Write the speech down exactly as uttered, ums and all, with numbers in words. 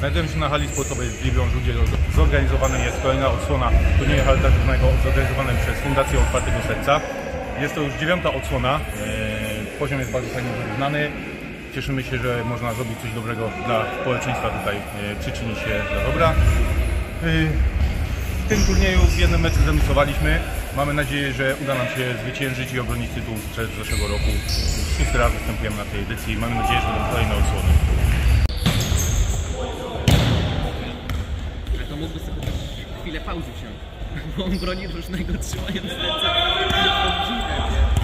Znajdujemy się na hali sportowej w Gliwiążu, gdzie zorganizowany jest kolejna odsłona turnieju charytatywnego zorganizowanym przez Fundację Otwartego Serca. Jest to już dziewiąta odsłona. Poziom jest bardzo fajnie wyrównany. Cieszymy się, że można zrobić coś dobrego dla społeczeństwa tutaj, przyczynić się do dobra. W tym turnieju w jednym meczu zremisowaliśmy. Mamy nadzieję, że uda nam się zwyciężyć i obronić tytuł z zeszłego roku. Szósty raz występujemy na tej edycji. Mamy nadzieję, że będą kolejne odsłony. A to mógłby sobie chwilę pauzy wziąć, bo on broni różnego trzymając ręce pod brzuchem.